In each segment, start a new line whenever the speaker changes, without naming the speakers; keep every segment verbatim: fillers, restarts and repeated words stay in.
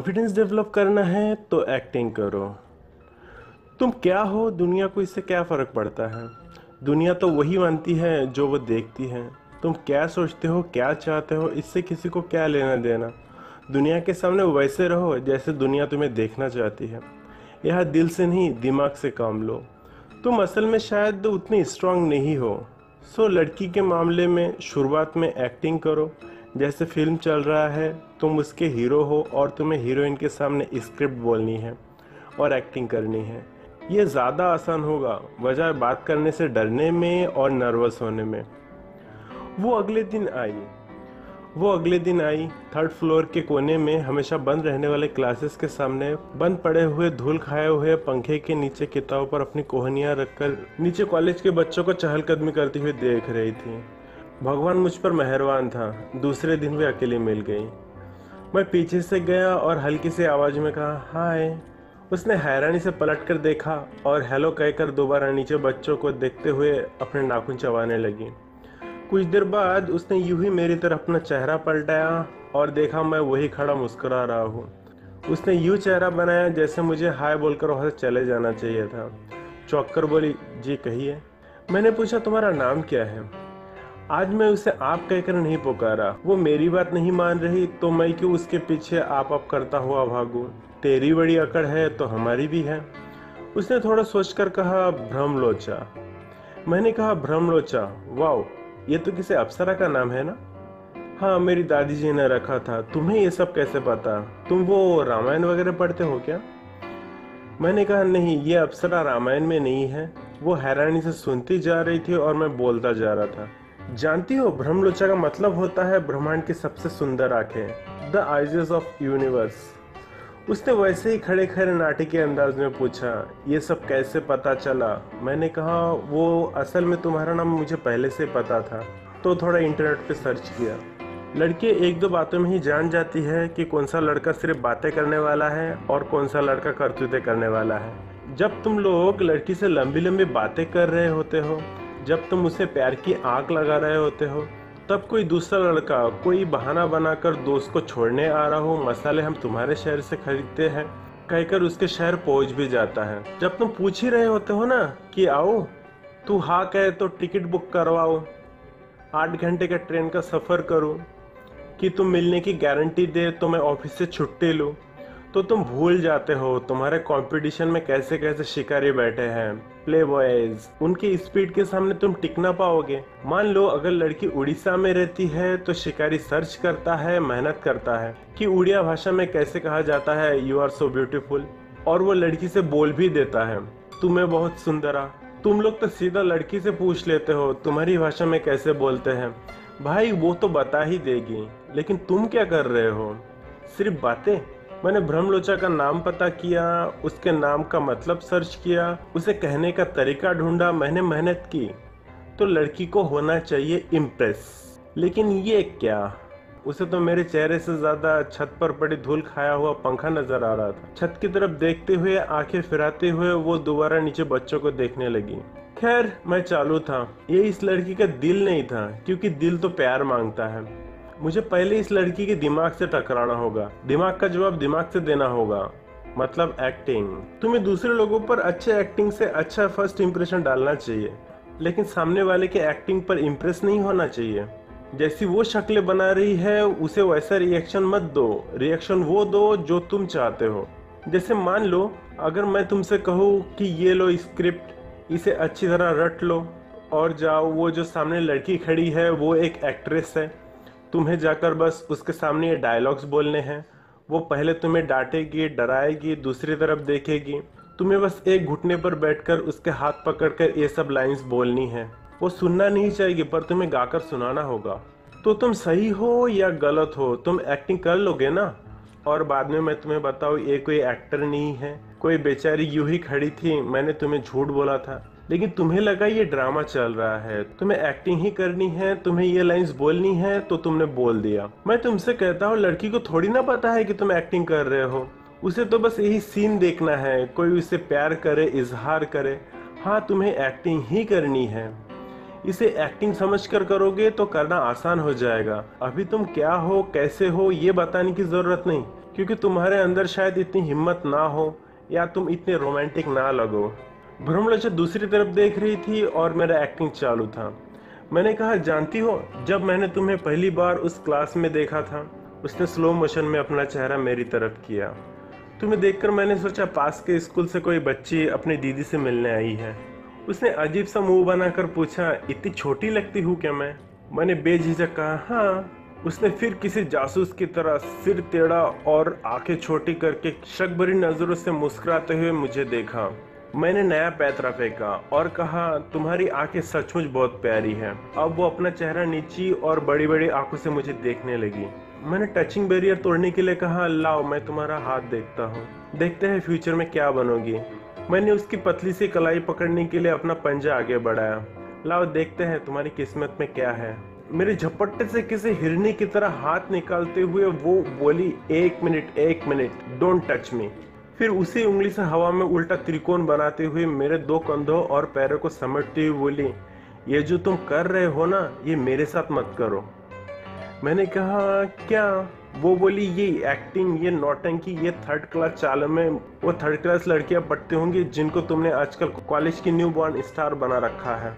Confidence develop करना है तो एक्टिंग करो। तुम क्या हो, दुनिया को इससे क्या फ़र्क पड़ता है। दुनिया तो वही मानती है जो वो देखती है। तुम क्या सोचते हो, क्या चाहते हो, इससे किसी को क्या लेना देना। दुनिया के सामने वैसे रहो जैसे दुनिया तुम्हें देखना चाहती है। यह दिल से नहीं, दिमाग से काम लो। तुम असल में शायद उतनी स्ट्रांग नहीं हो। सो लड़की के मामले में शुरुआत में एक्टिंग करो। जैसे फिल्म चल रहा है, तुम उसके हीरो हो और तुम्हें हीरोइन के सामने स्क्रिप्ट बोलनी है और एक्टिंग करनी है। ये ज़्यादा आसान होगा बजाय बात करने से डरने में और नर्वस होने में। वो अगले दिन आई वो अगले दिन आई थर्ड फ्लोर के कोने में हमेशा बंद रहने वाले क्लासेस के सामने बंद पड़े हुए धूल खाए हुए पंखे के नीचे किताबों पर अपनी कोहनियां रखकर नीचे कॉलेज के बच्चों को चहलकदमी करती हुई देख रही थी। भगवान मुझ पर मेहरबान था, दूसरे दिन भी अकेली मिल गई। मैं पीछे से गया और हल्की सी आवाज़ में कहा, हाय। उसने हैरानी से पलट कर देखा और हेलो कहकर दोबारा नीचे बच्चों को देखते हुए अपने नाखून चबाने लगी। कुछ देर बाद उसने यूं ही मेरी तरफ अपना चेहरा पलटाया और देखा मैं वही खड़ा मुस्कुरा रहा हूँ। उसने यूं चेहरा बनाया जैसे मुझे हाय बोलकर वहाँ से चले जाना चाहिए था। चौंक कर बोली, जी कहिए। मैंने पूछा, तुम्हारा नाम क्या है। आज मैं उसे आप कहकर नहीं पुकारा। वो मेरी बात नहीं मान रही तो मैं क्यों उसके पीछे आप आप करता हुआ भागूं। तेरी बड़ी अकड़ है तो हमारी भी है। उसने थोड़ा सोचकर कहा, भ्रमलोचा। मैंने कहा, भ्रमलोचा, वाओ, ये तो किसी अप्सरा का नाम है ना। हाँ, मेरी दादी जी ने रखा था। तुम्हें ये सब कैसे पता? तुम वो रामायण वगैरह पढ़ते हो क्या? मैंने कहा, नहीं, ये अप्सरा रामायण में नहीं है। वो हैरानी से सुनती जा रही थी और मैं बोलता जा रहा था। जानती हो, भ्रमलोचा का मतलब होता है ब्रह्मांड की सबसे सुंदर आंखें, द आइजेस ऑफ यूनिवर्स। उसने वैसे ही खड़े खड़े नाटकीय अंदाज में पूछा, ये सब कैसे पता चला? मैंने कहा, वो असल में तुम्हारा नाम मुझे पहले से पता था, तो थोड़ा इंटरनेट पे सर्च किया। लड़की एक दो बातों में ही जान जाती है कि कौन सा लड़का सिर्फ बातें करने वाला है और कौन सा लड़का करतूतें करने वाला है। जब तुम लोग लड़की से लंबी लंबी बातें कर रहे होते हो, जब तुम उसे प्यार की आंख लगा रहे होते हो, तब कोई दूसरा लड़का कोई बहाना बनाकर दोस्त को छोड़ने आ रहा हो, मसाले हम तुम्हारे शहर से खरीदते हैं कहकर उसके शहर पहुंच भी जाता है। जब तुम पूछ ही रहे होते हो ना कि आओ, तू हाँ कहे तो टिकट बुक करवाओ, आठ घंटे का ट्रेन का सफ़र करूं, कि तुम मिलने की गारंटी दे तो मैं ऑफिस से छुट्टी लूं, तो तुम भूल जाते हो तुम्हारे कंपटीशन में कैसे कैसे शिकारी बैठे हैं, प्ले बॉयज। उनकी स्पीड के सामने तुम टिक ना पाओगे। मान लो अगर लड़की उड़ीसा में रहती है तो शिकारी सर्च करता है, मेहनत करता है कि उड़िया भाषा में कैसे कहा जाता है यू आर सो ब्यूटीफुल, और वो लड़की से बोल भी देता है, तुम्हें बहुत सुंदरा। तुम लोग तो सीधा लड़की से पूछ लेते हो तुम्हारी भाषा में कैसे बोलते हैं। भाई वो तो बता ही देगी, लेकिन तुम क्या कर रहे हो? सिर्फ बातें। मैंने भ्रमलोचा का नाम पता किया, उसके नाम का मतलब सर्च किया, उसे कहने का तरीका ढूंढा, मैंने मेहनत की। तो लड़की को होना चाहिए इम्प्रेस। लेकिन ये क्या, उसे तो मेरे चेहरे से ज्यादा छत पर पड़ी धूल खाया हुआ पंखा नजर आ रहा था। छत की तरफ देखते हुए आंखें फिराते हुए वो दोबारा नीचे बच्चों को देखने लगी। खैर, मैं चालू था। ये इस लड़की का दिल नहीं था, क्योंकि दिल तो प्यार मांगता है। मुझे पहले इस लड़की के दिमाग से टकराना होगा, दिमाग का जवाब दिमाग से देना होगा, मतलब एक्टिंग। तुम्हें दूसरे लोगों पर अच्छे एक्टिंग से अच्छा फर्स्ट इंप्रेशन डालना चाहिए, लेकिन सामने वाले के एक्टिंग पर इम्प्रेस नहीं होना चाहिए। जैसी वो शक्लें बना रही है उसे वैसा रिएक्शन मत दो, रिएक्शन वो दो जो तुम चाहते हो। जैसे मान लो अगर मैं तुमसे कहूँ कि ये लो स्क्रिप्ट, इसे अच्छी तरह रट लो और जाओ। वो जो सामने लड़की खड़ी है वो एक एक्ट्रेस है, तुम्हें जाकर बस उसके सामने ये डायलॉग्स बोलने हैं। वो पहले तुम्हें डांटेगी, डराएगी, दूसरी तरफ देखेगी, तुम्हें बस एक घुटने पर बैठकर उसके हाथ पकड़कर ये सब लाइंस बोलनी है। वो सुनना नहीं चाहेगी पर तुम्हें गाकर सुनाना होगा। तो तुम सही हो या गलत हो, तुम एक्टिंग कर लोगे ना। और बाद में मैं तुम्हें बताऊँ, ये कोई एक्टर नहीं है, कोई बेचारी यूं ही खड़ी थी, मैंने तुम्हें झूठ बोला था, लेकिन तुम्हें लगा ये ड्रामा चल रहा है, तुम्हें एक्टिंग ही करनी है, तुम्हें ये लाइंस बोलनी है, तो तुमने बोल दिया। मैं तुमसे कहता हूँ, लड़की को थोड़ी ना पता है कि तुम एक्टिंग कर रहे हो, उसे तो बस यही सीन देखना है, कोई उसे प्यार करे, इजहार करे। हाँ, तुम्हें एक्टिंग ही करनी है। इसे एक्टिंग समझकर करोगे तो करना आसान हो जाएगा। अभी तुम क्या हो, कैसे हो, ये बताने की जरूरत नहीं, क्योंकि तुम्हारे अंदर शायद इतनी हिम्मत ना हो या तुम इतने रोमांटिक ना लगो। भ्रमलक्ष्य दूसरी तरफ देख रही थी और मेरा एक्टिंग चालू था। मैंने कहा, जानती हो, जब मैंने तुम्हें पहली बार उस क्लास में देखा था, उसने स्लो मोशन में अपना चेहरा मेरी तरफ किया। तुम्हें देखकर मैंने सोचा पास के स्कूल से कोई बच्ची अपनी दीदी से मिलने आई है। उसने अजीब सा मुंह बनाकर पूछा, इतनी छोटी लगती हूँ क्या मैं? मैंने बेझिझक कहा, हाँ। उसने फिर किसी जासूस की तरह सिर टेढ़ा और आंखें छोटी करके शक भरी नजरों से मुस्कुराते हुए मुझे देखा। मैंने नया पैतरा फेंका और कहा, तुम्हारी आंखें सचमुच बहुत प्यारी हैं। अब वो अपना चेहरा नीची और बड़ी बड़ी आंखों से मुझे देखने लगी। मैंने टचिंग बैरियर तोड़ने के लिए कहा, लाओ मैं तुम्हारा हाथ देखता हूँ, देखते हैं फ्यूचर में क्या बनोगी। मैंने उसकी पतली सी कलाई पकड़ने के लिए अपना पंजा आगे बढ़ाया। लाओ देखते हैं तुम्हारी किस्मत में क्या है। मेरे झपट्टे से किसी हिरनी की तरह हाथ निकालते हुए वो बोली, एक मिनट एक मिनट, डोंट टच मी। फिर उसी उंगली से हवा में उल्टा त्रिकोण बनाते हुए मेरे दो कंधों और पैरों को समेटते हुए बोली, ये जो तुम कर रहे हो ना, ये मेरे साथ मत करो। मैंने कहा, क्या? वो बोली, ये एक्टिंग, ये नौटंकी, ये थर्ड क्लास चालों में वो थर्ड क्लास लड़कियां पढ़ती होंगी जिनको तुमने आजकल कॉलेज की न्यू बॉर्न स्टार बना रखा है।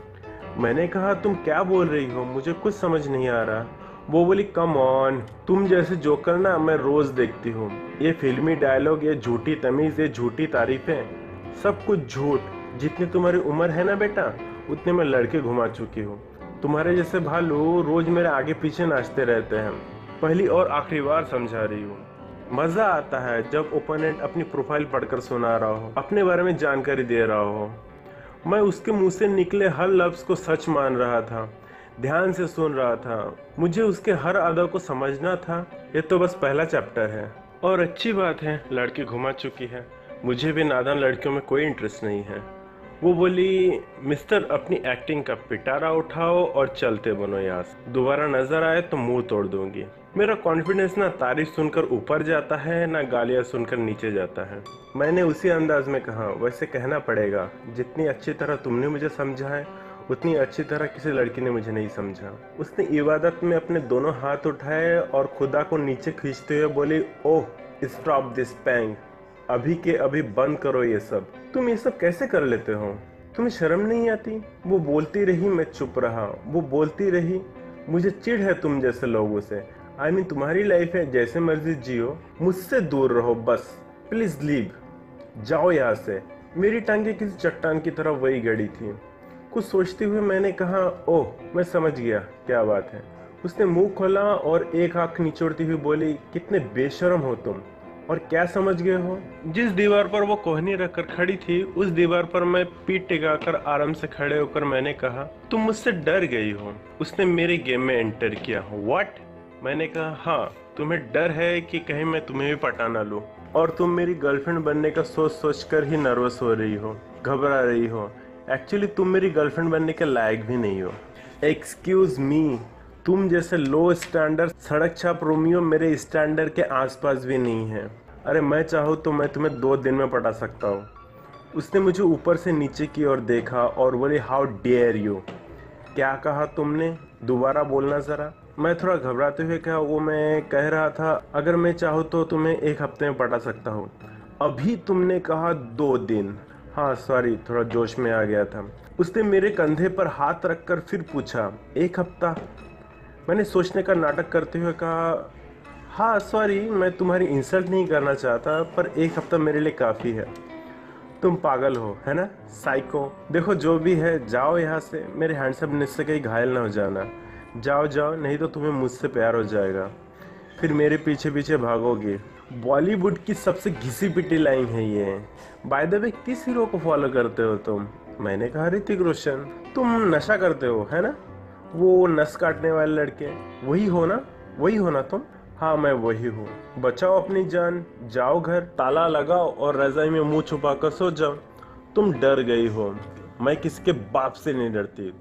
मैंने कहा, तुम क्या बोल रही हो? मुझे कुछ समझ नहीं आ रहा। वो बोली, कम ऑन, तुम जैसे जोकर ना मैं रोज देखती हूँ। ये फिल्मी डायलॉग, ये झूठी तमीज, ये झूठी तारीफें, सब कुछ झूठ। जितनी तुम्हारी उम्र है ना बेटा, उतने मैं लड़के घुमा चुकी हूँ। तुम्हारे जैसे भालू रोज मेरे आगे पीछे नाचते रहते हैं। पहली और आखिरी बार समझा रही हूँ। मजा आता है जब ओपोनेंट अपनी प्रोफाइल पढ़कर सुना रहा हो, अपने बारे में जानकारी दे रहा हो। मैं उसके मुंह से निकले हर लफ्ज को सच मान रहा था, ध्यान से सुन रहा था। मुझे उसके हर अदा को समझना था। ये तो बस पहला चैप्टर है। और अच्छी बात है, लड़की घुमा चुकी है। मुझे भी नादान लड़कियों में कोई इंटरेस्ट नहीं है। वो बोली, मिस्टर, अपनी एक्टिंग का पिटारा उठाओ और चलते बनो यहाँ से। दोबारा नजर आए तो मुंह तोड़ दूंगी। मेरा कॉन्फिडेंस ना तारीफ सुनकर ऊपर जाता है, ना गालियाँ सुनकर नीचे जाता है। मैंने उसी अंदाज में कहा, वैसे कहना पड़ेगा, जितनी अच्छी तरह तुमने मुझे समझा है, उतनी अच्छी तरह किसी लड़की ने मुझे नहीं समझा। उसने इबादत में अपने दोनों हाथ उठाए और खुदा को नीचे खींचते हुए बोली, ओह, स्टॉप दिस पैंग, अभी के अभी बंद करो ये सब। तुम ये सब कैसे कर लेते हो? तुम्हें शर्म नहीं आती? वो बोलती रही, मैं चुप रहा। वो बोलती रही, मुझे चिढ़ है तुम जैसे लोगों से। आई I मीन mean, तुम्हारी लाइफ है, जैसे मर्जी जियो, मुझसे दूर रहो बस। प्लीज लीव, जाओ यहाँ से। मेरी टांगे किसी चट्टान की तरह वही गड़ी थी। कुछ सोचते हुए मैंने कहा, ओह, मैं समझ गया क्या बात है। उसने मुंह खोला और एक आंख निचोड़ती हुई बोली, कितने बेशर्म हो तुम। और क्या समझ गए हो? जिस दीवार पर वो कोहनी रखकर खड़ी थी, उस दीवार पर मैं पीठ टिकाकर आराम से खड़े होकर मैंने कहा, तुम मुझसे डर गई हो। उसने मेरे गेम में एंटर किया। व्हाट? मैंने कहा, हाँ, तुम्हें डर है कि कहीं मैं तुम्हें भी पटा ना लूं, और तुम मेरी गर्लफ्रेंड बनने का सोच सोच कर ही नर्वस हो रही हो, घबरा रही हो। एक्चुअली तुम मेरी गर्लफ्रेंड बनने के लायक भी नहीं हो। एक्सक्यूज मी, तुम जैसे लो स्टैंडर्ड सड़क छाप रोमियो मेरे स्टैंडर्ड के आसपास भी नहीं है। अरे मैं चाहूँ तो मैं तुम्हें दो दिन में पटा सकता हूँ। उसने मुझे ऊपर से नीचे की ओर देखा और बोली, हाउ डेयर यू। क्या कहा तुमने? दोबारा बोलना जरा। मैं थोड़ा घबराते हुए कहा, वो मैं कह रहा था, अगर मैं चाहूँ तो तुम्हें एक हफ्ते में पटा सकता हूँ। अभी तुमने कहा दो दिन। हाँ सॉरी, थोड़ा जोश में आ गया था। उसने मेरे कंधे पर हाथ रखकर फिर पूछा, एक हफ्ता? मैंने सोचने का नाटक करते हुए कहा, हाँ सॉरी, मैं तुम्हारी इंसल्ट नहीं करना चाहता, पर एक हफ्ता मेरे लिए काफ़ी है। तुम पागल हो, है ना, साइको। देखो जो भी है, जाओ यहाँ से। मेरे हैंडसमनेस से कहीं घायल ना हो जाना। जाओ जाओ, नहीं तो तुम्हें मुझसे प्यार हो जाएगा, फिर मेरे पीछे पीछे भागोगे। बॉलीवुड की सबसे घिसी पिटी लाइन है ये। बाय द वे, किस हीरो को फॉलो करते हो तुम? मैंने कहा, ऋतिक रोशन। तुम नशा करते हो, है ना? वो नस काटने वाले लड़के, वही हो ना? वही हो ना तुम? हाँ मैं वही हूँ। बचाओ अपनी जान, जाओ घर, ताला लगाओ और रजाई में मुंह छुपा कर सो जाओ। तुम डर गई हो, मैं किसके बाप से नहीं डरती।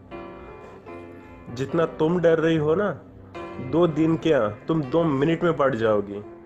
जितना तुम डर रही हो ना, दो दिन क्या, तुम दो मिनट में पड़ जाओगी।